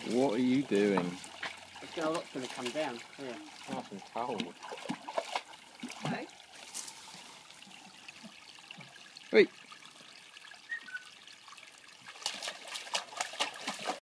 What are you doing? The lot's going to come down. Here. Nice and cold. Okay. Wait.